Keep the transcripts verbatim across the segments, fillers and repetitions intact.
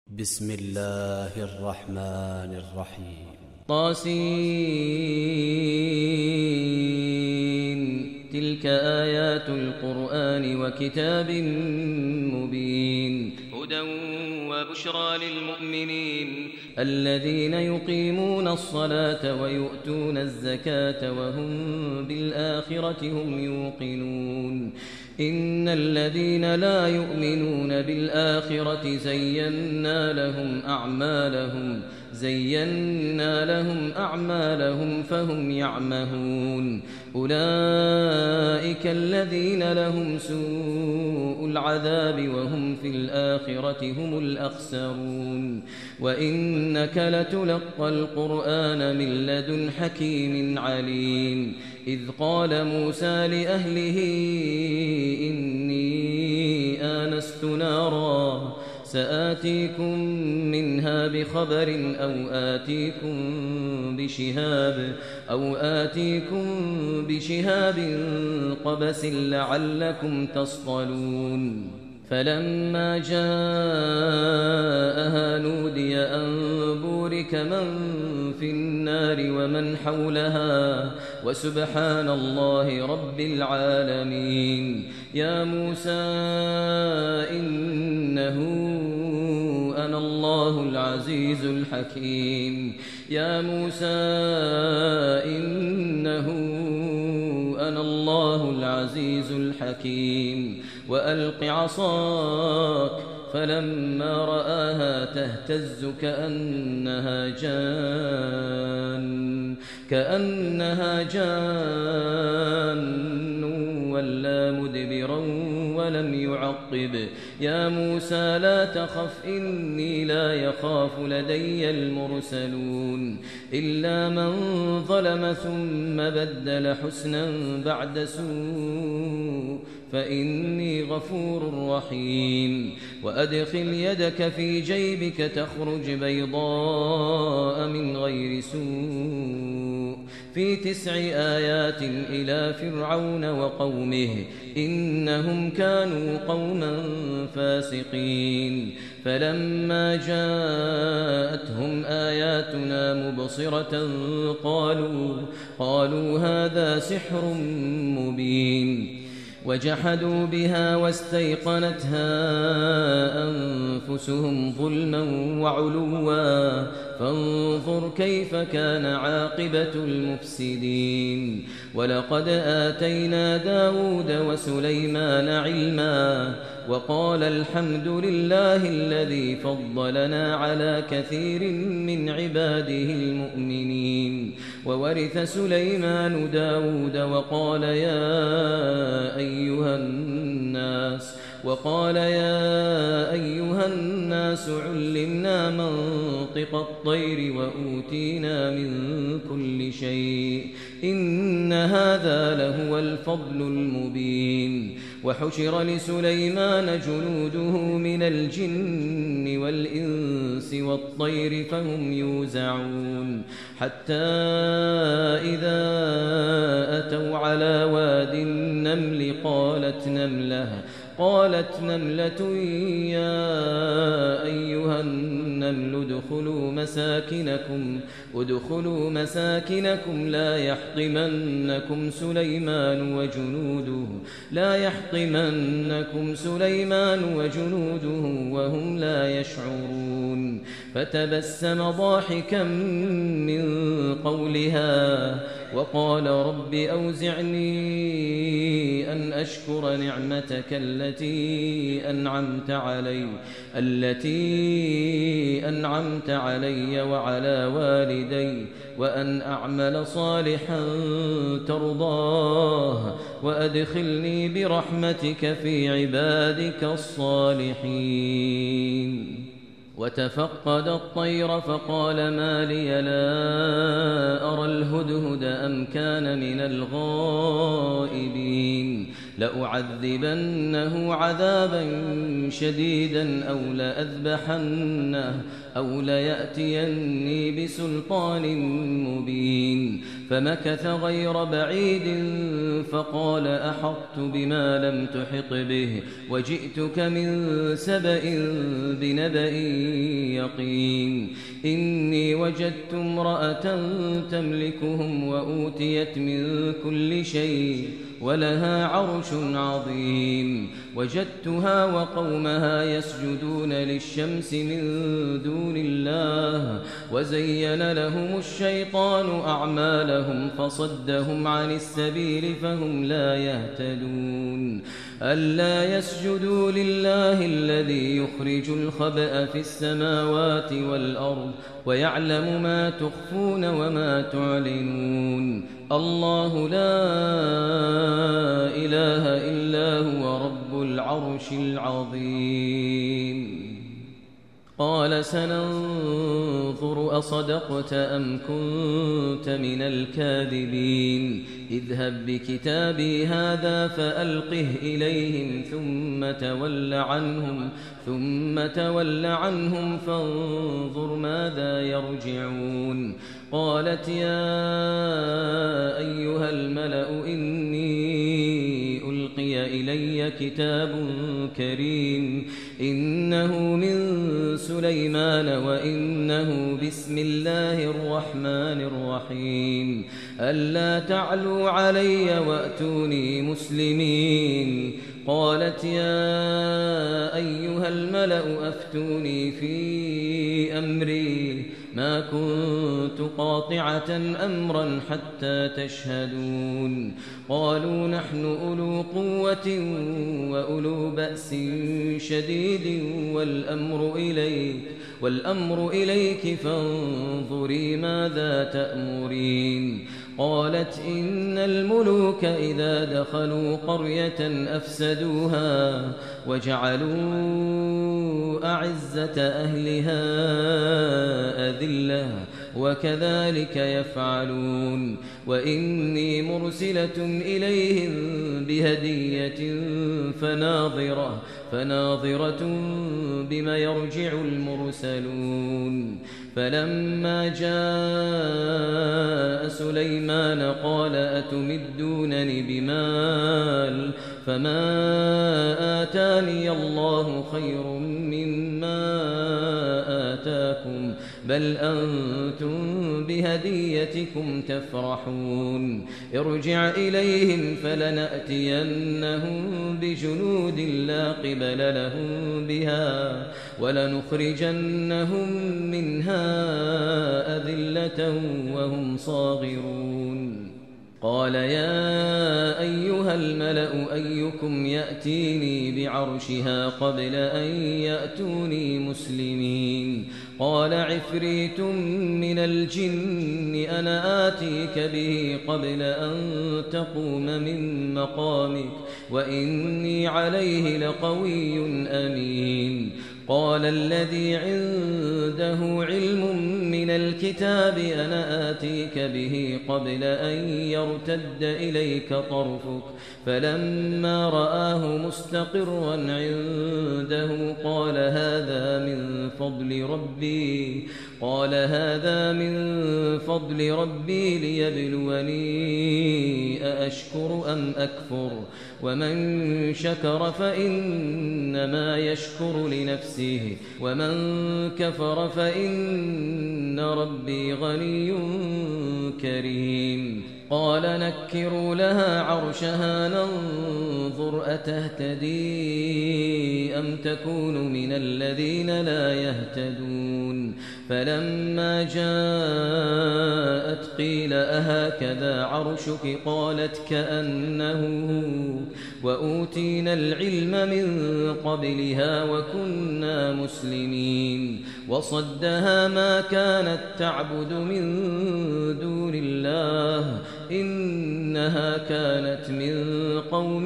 بسم الله الرحمن الرحيم. طاسين. تلك آيات القرآن وكتاب مبين. هدى وبشرى للمؤمنين الذين يقيمون الصلاة ويؤتون الزكاة وهم بالآخرة هم يوقنون. إن الذين لا يؤمنون بالآخرة زينا لهم أعمالهم زينا لهم أعمالهم فهم يعمهون. أولئك الذين لهم سوء العذاب وهم في الآخرة هم الأخسرون. وإنك لتلقى القرآن من لدن حكيم عليم. إذ قال موسى لأهله إني آنست نارا سآتيكم منها بخبر أو آتيكم بشهاب أو آتيكم بشهاب قبس لعلكم تصطلون. فلما جاءها نودي أن بورك من في النار ومن حولها وسبحان الله رب العالمين. يا موسى إنه أنا الله العزيز الحكيم. يا موسى إنه أنا الله العزيز الحكيم. وألق عصاك فلما رآها تهتز كأنها جان كأنها جان ولا مدبرا ولم يعقب. يا موسى لا تخف إني لا يخاف لدي المرسلون. إلا من ظلم ثم بدل حسنا بعد سوء فإني غفور رحيم. وأدخل يدك في جيبك تخرج بيضاء من غير سوء في تسع آيات إلى فرعون وقومه إنهم كانوا قوما فاسقين. فلما جاءتهم آياتنا مبصرة قالوا قالوا هذا سحر مبين. وجحدوا بها واستيقنتها أنفسهم ظلما وعلوا فانظر كيف كان عاقبة المفسدين. ولقد آتينا داود وسليمان علما وقال الحمد لله الذي فضلنا على كثير من عباده المؤمنين. وورث سليمان داود وقال يا أيها الناس وقال يا أيها الناس علمنا منطق الطير وأوتينا من كل شيء إن هذا لهو الفضل المبين. وحشر لسليمان جنوده من الجن والإنس والطير فهم يوزعون. حتى إذا أتوا على واد النمل قالت نملة قالت نملة يا أيها النمل ادخلوا مساكنكم ادخلوا مساكنكم لا يحطمنكم سليمان وجنوده لا يحطمنكم سليمان وجنوده وهم لا يشعرون. فتبسم ضاحكا من قولها وقال رب أوزعني أن أشكر نعمتك التي أنعمت علي التي أنعمت علي وعلى والدي وأن أعمل صالحا ترضاه وأدخلني برحمتك في عبادك الصالحين. وتفقد الطير فقال ما لي لا أرى الهدهد أم كان من الغائبين. لأعذبنه عذابا شديدا أو لأذبحنه أو ليأتيني بسلطان مبين. فمكث غير بعيد فقال أحطت بما لم تحط به وجئتك من سبأ بنبأ يقين. إني وجدت امرأة تملكهم وأوتيت من كل شيء ولها عرش عظيم. وجدتها وقومها يسجدون للشمس من دون الله وزين لهم الشيطان أعمالهم فصدهم عن السبيل فهم لا يهتدون. ألا يسجدوا لله الذي يخرج الخبأ في السماوات والأرض ويعلم ما تخفون وما تعلنون. الله لا إله إلا هو رب العرش العظيم. قال سننظر أصدقت أم كنت من الكاذبين. اذهب بكتابي هذا فألقه إليهم ثم تول عنهم ثم تول عنهم فانظر ماذا يرجعون. قالت يا أيها الملأ إني ألقي إلي كتاب كريم إنه من سليمان وإنه بسم الله الرحمن الرحيم. ألا تعلوا علي وأتوني مسلمين. قالت يا أيها الملأ أفتوني في أمري ما كنت قاطعة أمرا حتى تشهدون. قالوا نحن أولو قوة وأولو بأس شديد والأمر إليك والأمر إليك فانظري ماذا تأمرين. قالت إن الملوك إذا دخلوا قرية أفسدوها وجعلوا أعزة أهلها أذلة وكذلك يفعلون. وإني مرسلة إليهم بهدية فناظرة فناظرة بما يرجع المرسلون. فلما جاء سليمان قال أتمدونني بمال فما آتاني الله خير مما آتاكم بل أنتم بهديتكم تفرحون. ارجع إليهم فلنأتينهم بجنود لا قبل لهم بها ولنخرجنهم منها أذلة وهم صاغرون. قال يا أيها الملأ أيكم يأتيني بعرشها قبل أن يأتوني مسلمين. قال عفريت من الجن أنا آتيك به قبل أن تقوم من مقامك وإني عليه لقوي أمين. قال الذي عنده علم من الكتاب أنا آتيك به قبل أن يرتد إليك طرفك فلما رآه مستقرا عنده قال هذا من فضل ربي قال هذا من فضل ربي ليبلوني أأشكر أم أكفر ومن شكر فإنما يشكر لنفسه ومن كفر فإن ربي غني كريم. قال نكروا لها عرشها ننظر أتهتدي أم تكون من الذين لا يهتدون. فلما جاءت قيل أهكذا عرشك قالت كأنه وأوتينا العلم من قبلها وكنا مسلمين. وصدها ما كانت تعبد من دون الله إنها كانت من قوم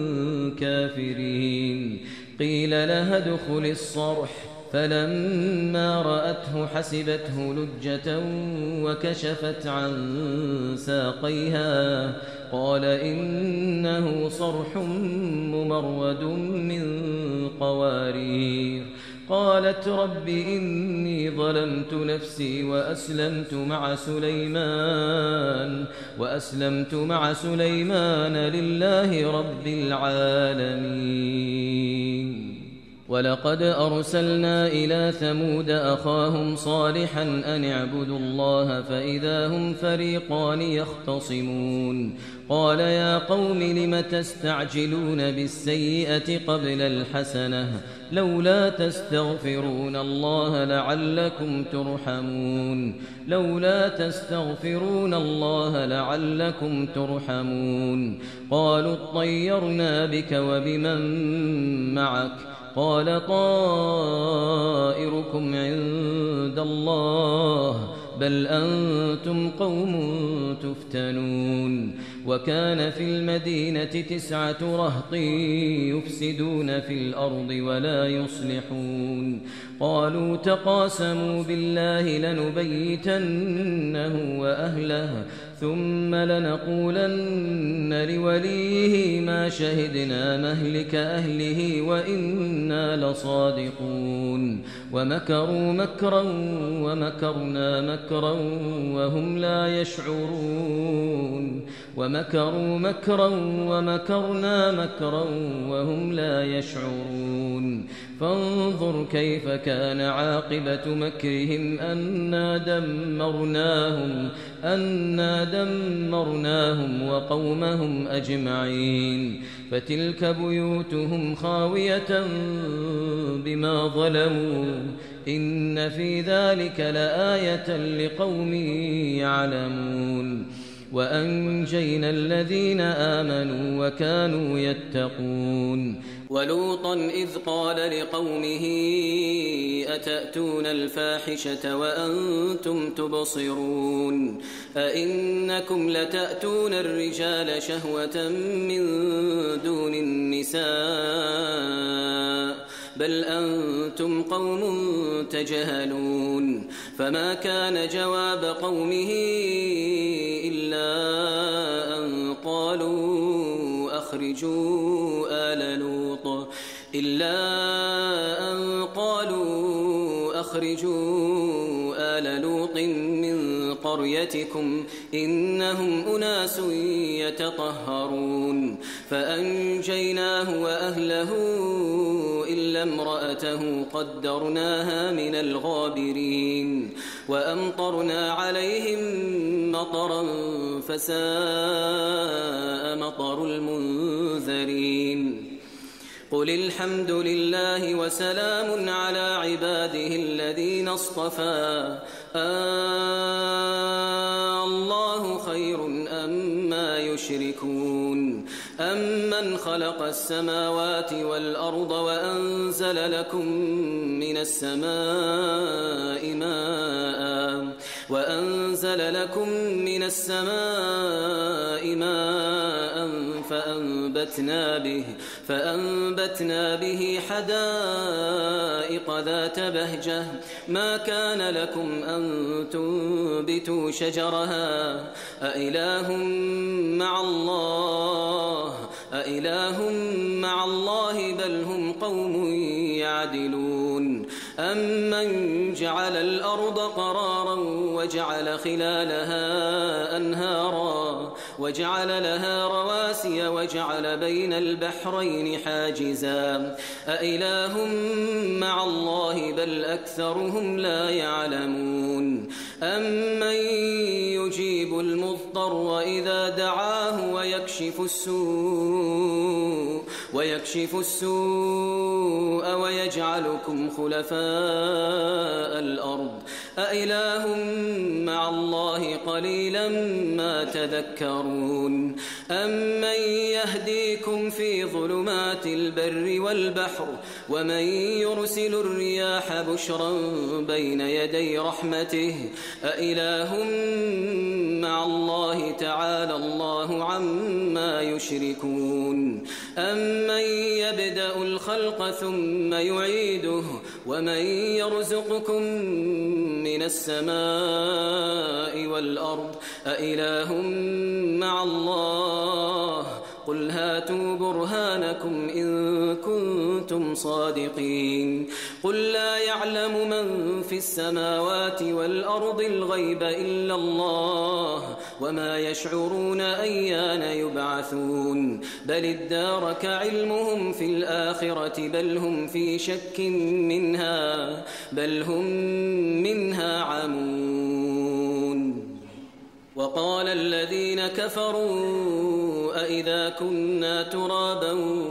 كافرين. قيل لها ادخل الصرح فلما رأته حسبته لجة وكشفت عن ساقيها قال إنه صرح ممرد من قوارير. قالت رب إني ظلمت نفسي وأسلمت مع سليمان وأسلمت مع سليمان لله رب العالمين. ولقد أرسلنا إلى ثمود أخاهم صالحا أن اعبدوا الله فإذا هم فريقان يختصمون. قال يا قوم لم تستعجلون بالسيئة قبل الحسنة لولا تستغفرون الله لعلكم ترحمون لولا تستغفرون الله لعلكم ترحمون. قالوا اطيرنا بك وبمن معك قال طائركم عند الله بل أنتم قوم تفتنون. وكان في المدينة تسعة رهط يفسدون في الأرض ولا يصلحون. قالوا تقاسموا بالله لنبيتنه وأهله ثم لنقولن لوليه ما شهدنا مهلك أهله وإنا لصادقون. ومكروا مكرا ومكرنا مكرا وهم لا يشعرون ومكروا مكرا ومكرنا مكرا وهم لا يشعرون. فانظر كيف كان عاقبة مكرهم أنا دمرناهم أنا دمرناهم وقومهم أجمعين. فتلك بيوتهم خاوية بما ظلموا إن في ذلك لآية لقوم يعلمون. وأنجينا الذين آمنوا وكانوا يتقون. ولوطا إذ قال لقومه أتأتون الفاحشة وأنتم تبصرون أئنكم لتأتون الرجال شهوة من دون النساء بل أنتم قوم تجهلون. فما كان جواب قومه إلا أن قالوا أخرجوا آل لوط إلا أن قالوا أخرجوا آل لوط من قريتكم إنهم أناس يتطهرون. فأنجيناه وأهله إلا امرأته قدرناها من الغابرين. وأمطرنا عليهم مطرا فساء مطر المنذرين. قل الحمد لله وسلام على عباده الذين اصطفى الله خير أما يشركون. أمن خلق السماوات والأرض وأنزل لكم من السماء ماء وأنزل لكم من السماء ماء فأنبتنا به فأنبتنا به حدائق ذات بهجة ما كان لكم أن تنبتوا شجرها أإله مع الله أإله مع الله بل هم قوم يعدلون. أمن جعل الأرض قرارا وجعل خلالها أنهارا وجعل لها رواسي وجعل بين البحرين حاجزا أإله مع الله بل أكثرهم لا يعلمون. أمن يجيب المضطر إذا دعاه ويكشف السوء ويكشف السوء ويجعلكم خلفاء الأرض أإله مع الله قليلا ما تذكرون. أمن يهديكم في ظلمات البر والبحر ومن يرسل الرياح بشرا بين يدي رحمته أإله مع الله تعالى الله عما يشركون. أمن يبدأ الخلق ثم يعيده ومن يرزقكم من السماء والأرض أإله مع الله الله قل هاتوا برهانكم إن كنتم صادقين قل لا يعلم من في السماوات والأرض الغيب إلا الله وما يشعرون أيان يبعثون بل ادارك علمهم في الآخرة بل هم في شك منها بل هم منها عمون وقال الذين كفروا أئذا كنا ترابا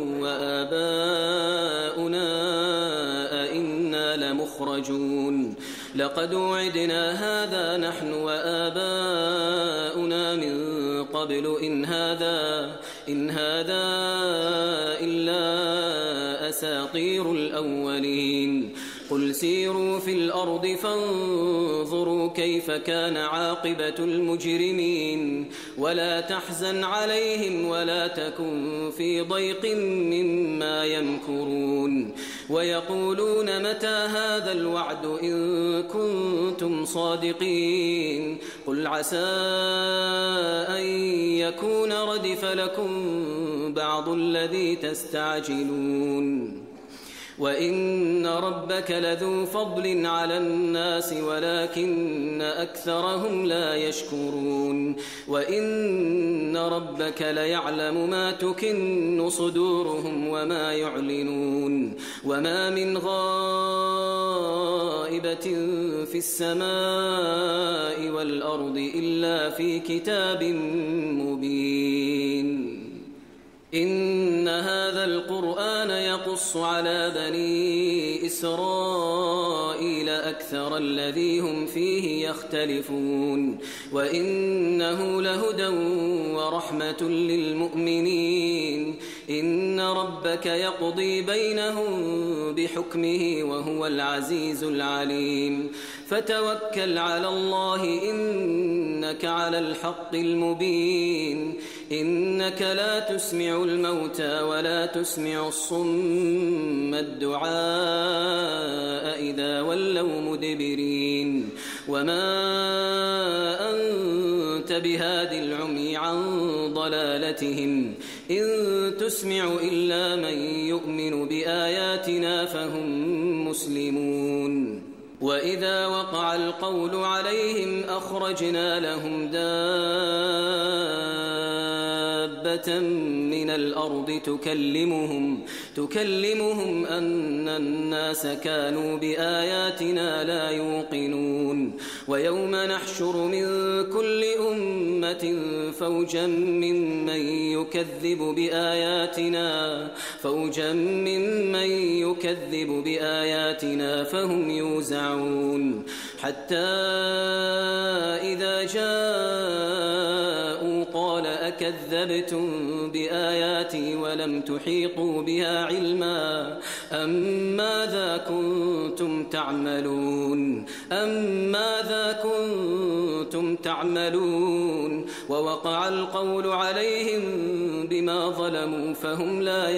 وآباؤنا أئنا لمخرجون لقد وعدنا هذا نحن وآباؤنا من قبل إن هذا إن هذا إلا أساطير الأولين قل سيروا في الأرض فانظروا كيف كان عاقبة المجرمين ولا تحزن عليهم ولا تكن في ضيق مما يمكرون ويقولون متى هذا الوعد إن كنتم صادقين قل عسى أن يكون ردف لكم بعض الذي تستعجلون وإن ربك لذو فضل على الناس ولكن أكثرهم لا يشكرون وإن ربك ليعلم ما تكن صدورهم وما يعلنون وما من غائبة في السماء والأرض إلا في كتاب مبين إن هذا القرآن يقص على بني إسرائيل أكثر الذي هم فيه يختلفون وإنه لهدى ورحمة للمؤمنين إن ربك يقضي بينهم بحكمه وهو العزيز العليم فتوكل على الله إنك على الحق المبين إنك لا تسمع الموتى ولا تسمع الصم الدعاء إذا ولوا مدبرين وما أنت بهاد العمي عن ضلالتهم إن تسمع إلا من يؤمن بآياتنا فهم مسلمون وإذا وقع القول عليهم أخرجنا لهم دابة من الأرض تكلمهم تكلمهم أن الناس كانوا بآياتنا لا يوقنون ويوم نحشر من كل أمة فوجا ممن يكذب بآياتنا فوجا ممن يكذب بآياتنا فهم يوزعون حتى إذا جاءوا قال أكذبتم بآياتي ولم تحيطوا بها علما أم ماذا كنتم تعملون أم ماذا كنتم تعملون ووقع القول عليهم بما ظلموا فهم لا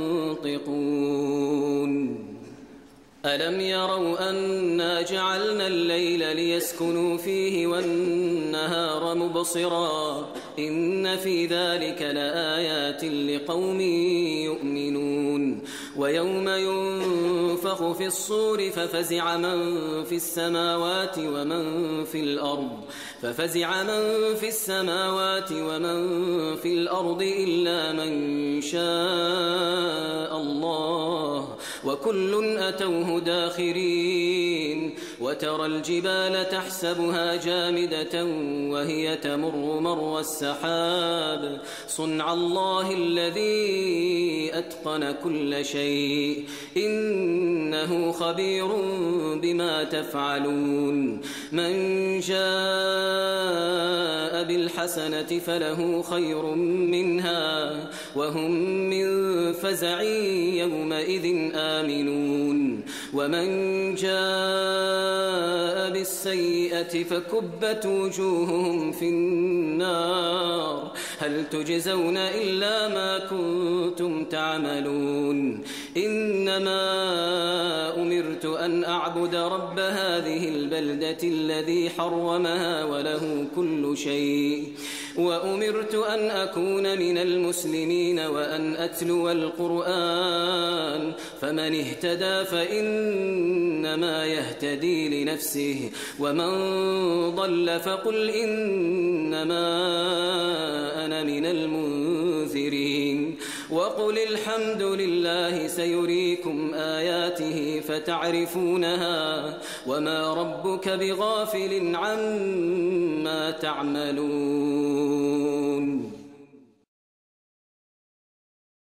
ينطقون ألم يروا أنا جعلنا الليل ليسكنوا فيه والنهار مبصرا إن في ذلك لآيات لقوم يؤمنون ويوم ينفخ في الصور ففزع من في السماوات ومن في الأرض ففزع من في السماوات ومن في الأرض إلا من شاء الله وكل أتوه داخرين وترى الجبال تحسبها جامدة وهي تمر مر السحاب صنع الله الذي أتقن كل شيء إنه خبير بما تفعلون من جاء بالحسنة فله خير منها وهم من فزع يومئذ آمنون ومن جاء بالسيئة فكبت وجوههم في النار هل تجزون إلا ما كنتم تعملون إنما أمرت أن أعبد رب هذه البلدة الذي حرمها وله كل شيء وأمرت أن أكون من المسلمين وأن أتلو القرآن فمن اهتدى فإنما يهتدي لنفسه ومن ضل فقل إنما أنا من المنذرين وقل الحمد لله سيريكم آياته فتعرفونها وما ربك بغافل عما تعملون